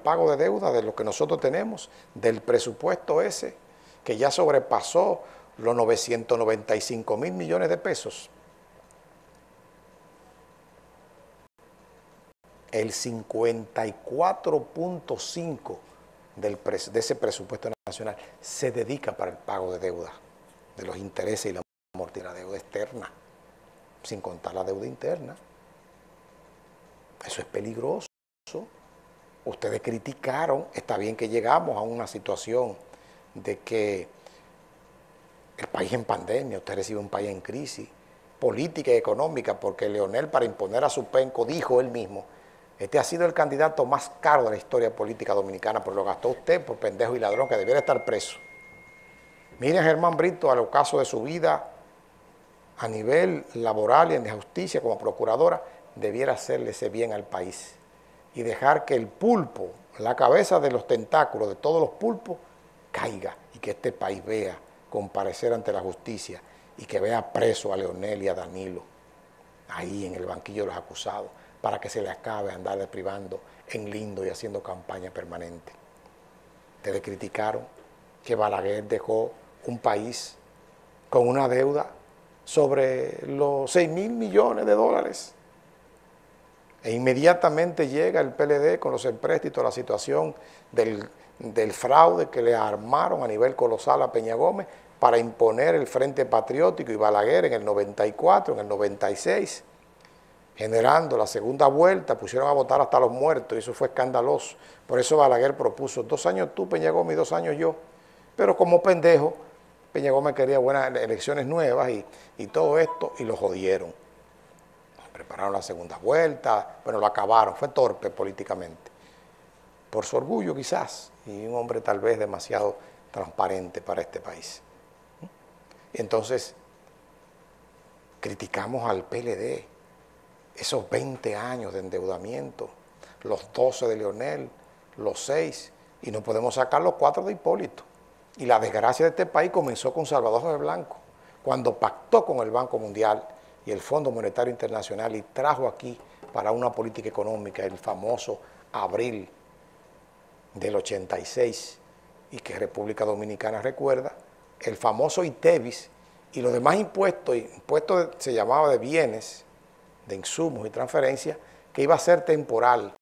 pago de deuda de lo que nosotros tenemos, del presupuesto ese, que ya sobrepasó los 995.000 millones de pesos. El 54.5% de ese presupuesto nacional se dedica para el pago de deuda, de los intereses y la amortización de la deuda externa, sin contar la deuda interna. Eso es peligroso. Ustedes criticaron, está bien que llegamos a una situación de que el país en pandemia, usted recibe un país en crisis política y económica, porque Leonel, para imponer a su penco, dijo él mismo: este ha sido el candidato más caro de la historia política dominicana, pero lo gastó usted por pendejo y ladrón, que debiera estar preso. Miren a Germán Brito, al ocaso de su vida a nivel laboral y en justicia como procuradora, debiera hacerle ese bien al país y dejar que el pulpo, la cabeza de los tentáculos de todos los pulpos, caiga y que este país vea comparecer ante la justicia y que vea preso a Leonel y a Danilo ahí en el banquillo de los acusados, para que se le acabe andar deprivando en lindo y haciendo campaña permanente. Ustedes criticaron que Balaguer dejó un país con una deuda sobre los 6.000 millones de dólares. E inmediatamente llega el PLD con los empréstitos, la situación del fraude que le armaron a nivel colosal a Peña Gómez para imponer el Frente Patriótico y Balaguer en el 94, en el 96, generando la segunda vuelta, pusieron a votar hasta los muertos y eso fue escandaloso. Por eso Balaguer propuso 2 años tú, Peña Gómez, y 2 años yo. Pero como pendejo, Peña Gómez quería buenas elecciones nuevas y todo esto, y lo jodieron. Prepararon la segunda vuelta, bueno, lo acabaron, fue torpe políticamente. Por su orgullo quizás, y un hombre tal vez demasiado transparente para este país. Y entonces, criticamos al PLD, esos 20 años de endeudamiento, los 12 de Leonel, los 6, y no podemos sacar los 4 de Hipólito. Y la desgracia de este país comenzó con Salvador José Blanco, cuando pactó con el Banco Mundial y el Fondo Monetario Internacional y trajo aquí para una política económica el famoso abril del 86, y que República Dominicana recuerda, el famoso ITEVIS y los demás impuestos se llamaba de bienes, de insumos y transferencias, que iba a ser temporal.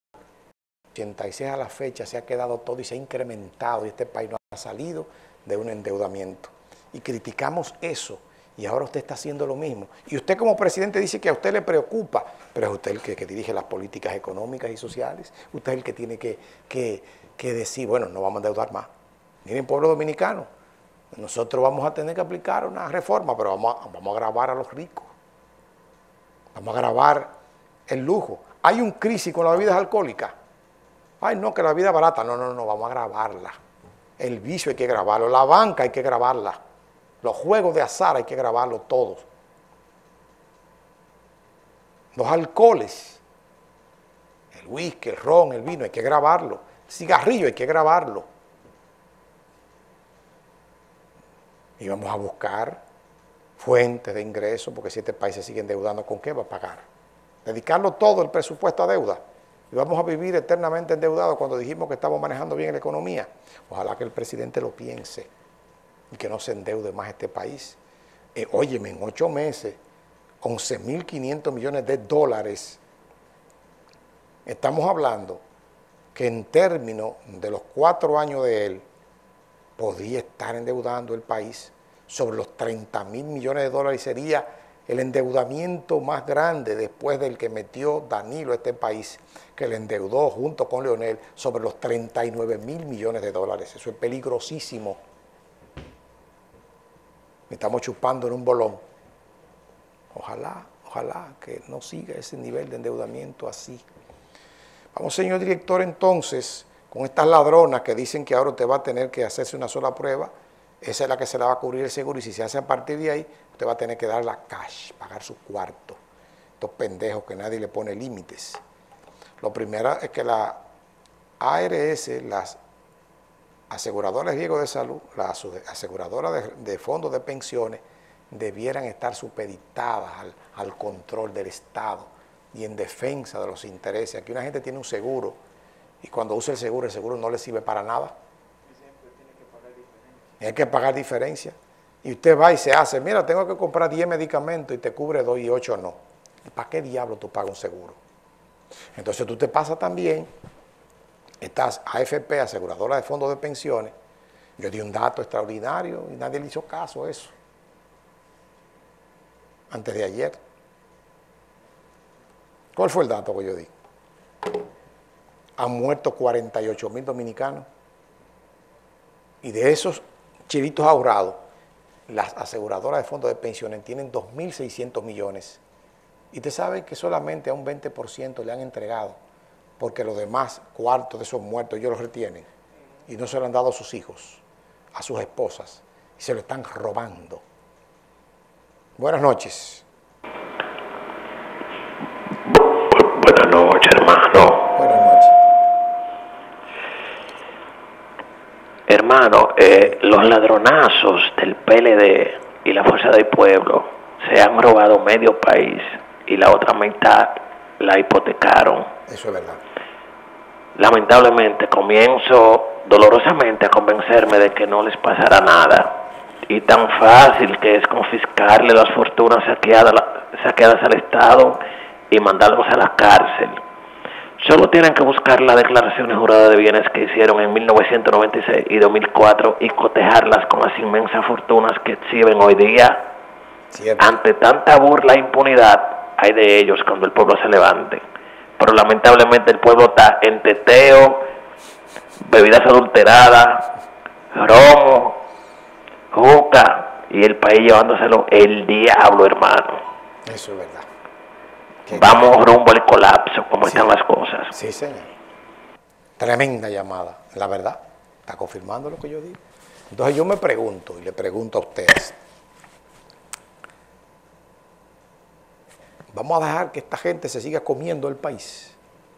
86 a la fecha se ha quedado todo y se ha incrementado y este país no ha salido de un endeudamiento. Y criticamos eso y ahora usted está haciendo lo mismo. Y usted como presidente dice que a usted le preocupa, pero es usted el que dirige las políticas económicas y sociales. Usted es el que tiene que decir, bueno, no vamos a endeudar más. Miren, pueblo dominicano, nosotros vamos a tener que aplicar una reforma, pero vamos a gravar a los ricos. Vamos a grabar el lujo. Hay un crisis con las bebidas alcohólicas. Ay, no, que la vida es barata. No, vamos a grabarla. El vicio hay que grabarlo. La banca hay que grabarla. Los juegos de azar hay que grabarlos todos. Los alcoholes, el whisky, el ron, el vino, hay que grabarlo. El cigarrillo hay que grabarlo. Y vamos a buscar fuentes de ingresos, porque si este país se sigue endeudando, ¿con qué va a pagar? Dedicarlo todo el presupuesto a deuda. Y vamos a vivir eternamente endeudados cuando dijimos que estamos manejando bien la economía. Ojalá que el presidente lo piense y que no se endeude más este país. Óyeme, en 8 meses, 11.500 millones de dólares. Estamos hablando que en términos de los 4 años de él, podría estar endeudando el país sobre los 30.000 millones de dólares y sería el endeudamiento más grande después del que metió Danilo a este país, que le endeudó junto con Leonel sobre los 39.000 millones de dólares. Eso es peligrosísimo. Estamos chupando en un bolón. Ojalá que no siga ese nivel de endeudamiento así. Vamos, señor director, entonces, con estas ladronas que dicen que ahora usted va a tener que hacerse una sola prueba, esa es la que se la va a cubrir el seguro, y si se hace a partir de ahí, usted va a tener que dar la cash, pagar su cuarto. Estos pendejos que nadie le pone límites. Lo primero es que la ARS, las aseguradoras de riesgo de salud, las aseguradoras de fondos de pensiones, debieran estar supeditadas al control del Estado y en defensa de los intereses. Aquí una gente tiene un seguro Y cuando usa el seguro no le sirve para nada. Y hay que pagar diferencia. Y usted va y se hace, mira, tengo que comprar 10 medicamentos y te cubre 2 y 8 no. ¿Para qué diablo tú pagas un seguro? Entonces tú te pasas también, estás AFP, aseguradora de fondos de pensiones. Yo di un dato extraordinario y nadie le hizo caso a eso. Antes de ayer. ¿Cuál fue el dato que yo di? Han muerto 48.000 dominicanos. Y de esos chilitos ahorrados, las aseguradoras de fondos de pensiones tienen 2.600 millones. Y usted sabe que solamente a un 20% le han entregado, porque los demás cuartos de esos muertos ellos los retienen y no se lo han dado a sus hijos, a sus esposas, y se lo están robando. Buenas noches. Buenas noches, hermano. Buenas noches. Hermano, los ladronazos del PLD y la Fuerza del Pueblo se han robado medio país y la otra mitad la hipotecaron. Eso es verdad. Lamentablemente comienzo dolorosamente a convencerme de que no les pasará nada. Y tan fácil que es confiscarle las fortunas saqueadas al Estado y mandarlos a la cárcel. Solo tienen que buscar las declaraciones juradas de bienes que hicieron en 1996 y 2004 y cotejarlas con las inmensas fortunas que exhiben hoy día. Cierto. Ante tanta burla e impunidad, hay de ellos cuando el pueblo se levante. Pero lamentablemente el pueblo está en teteo, bebidas adulteradas, romo, juca, y el país llevándoselo el diablo, hermano. Eso es verdad. Vamos rumbo al colapso, como están las cosas. Sí, señor. Tremenda llamada, la verdad. Está confirmando lo que yo digo. Entonces yo me pregunto, y le pregunto a ustedes, ¿vamos a dejar que esta gente se siga comiendo el país?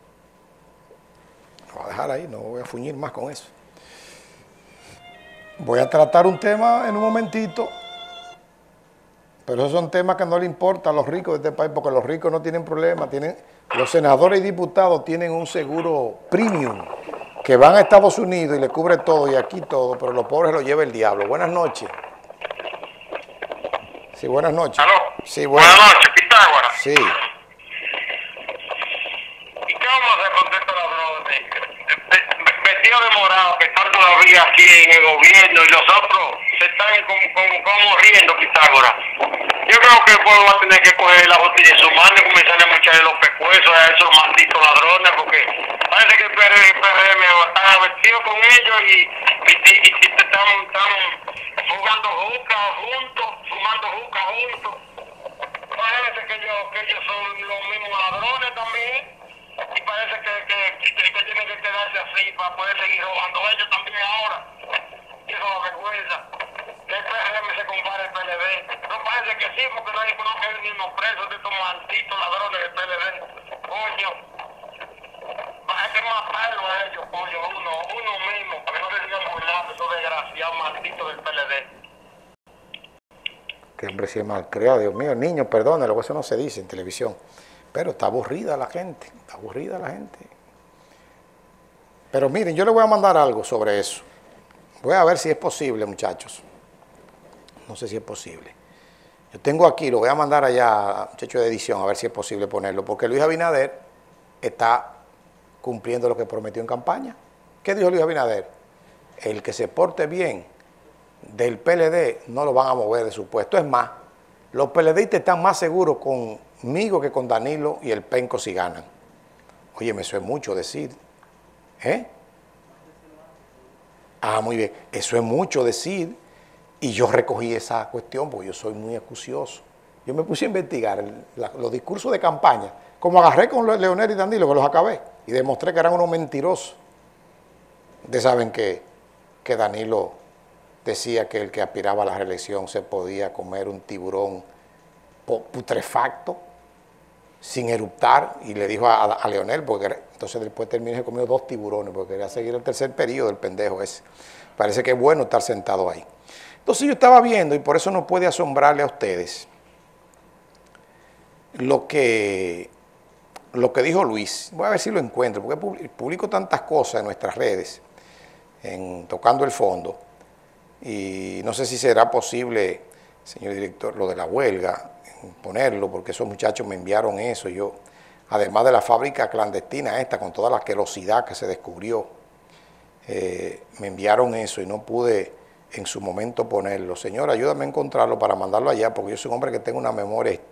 Lo voy a dejar ahí, no voy a fuñir más con eso. Voy a tratar un tema en un momentito, pero esos son temas que no le importan a los ricos de este país, porque los ricos no tienen problema. Los senadores y diputados tienen un seguro premium, que van a Estados Unidos y le cubre todo y aquí todo, pero los pobres lo lleva el diablo. Buenas noches. Sí, buenas noches. ¿Aló? Sí, buenas noches, Pitágoras. Sí. ¿Y qué vamos a hacer con estos ladrones? Vestidos de morado que están todavía aquí en el gobierno y los otros se están como riendo, Pitágoras. Yo creo que el pueblo va a tener que coger la botella en su mano y comenzar a echarle los pescuezos a esos malditos ladrones, porque parece que el PRM está vestido con ellos y están jugando juca juntos, fumando juca juntos. Parece que ellos son los mismos ladrones también, y parece que tienen que quedarse así para poder seguir robando ellos también ahora. Y eso es una vergüenza. Que el PRM se compare el PLD. No parece que sí, porque nadie conoce ni unos presos de estos malditos ladrones del PLD. Coño. Hay que matarlo a ellos, coño, uno mismo, para que no se sigan burlando esos desgraciados malditos del PLD. Que hombre si es malcriado, Dios mío, niños, perdónenlo, eso no se dice en televisión. Pero está aburrida la gente, está aburrida la gente. Pero miren, yo les voy a mandar algo sobre eso. Voy a ver si es posible, muchachos. No sé si es posible. Yo tengo aquí, lo voy a mandar allá, muchachos de edición, a ver si es posible ponerlo, porque Luis Abinader está cumpliendo lo que prometió en campaña. ¿Qué dijo Luis Abinader? El que se porte bien del PLD no lo van a mover de su puesto. Es más, los PLDistas están más seguros conmigo que con Danilo y el Penco si ganan. Óyeme, eso es mucho decir. ¿Eh? Ah, muy bien. Eso es mucho decir. Y yo recogí esa cuestión porque yo soy muy acucioso. Yo me puse a investigar los discursos de campaña. Como agarré con Leonel y Danilo, que los acabé. Y demostré que eran unos mentirosos. Ustedes saben que Danilo decía que el que aspiraba a la reelección se podía comer un tiburón putrefacto sin eruptar, y le dijo a Leonel, porque entonces después terminó y comió 2 tiburones porque quería seguir el tercer periodo del pendejo ese. Parece que es bueno estar sentado ahí. Entonces yo estaba viendo, y por eso no puede asombrarle a ustedes, lo que lo que dijo Luis. Voy a ver si lo encuentro, porque publico tantas cosas en nuestras redes, tocando el fondo, y no sé si será posible, señor director, lo de la huelga, ponerlo, porque esos muchachos me enviaron eso. Yo, además de la fábrica clandestina esta, con toda la asquerosidad que se descubrió, me enviaron eso y no pude en su momento ponerlo. Señor, ayúdame a encontrarlo para mandarlo allá, porque yo soy un hombre que tengo una memoria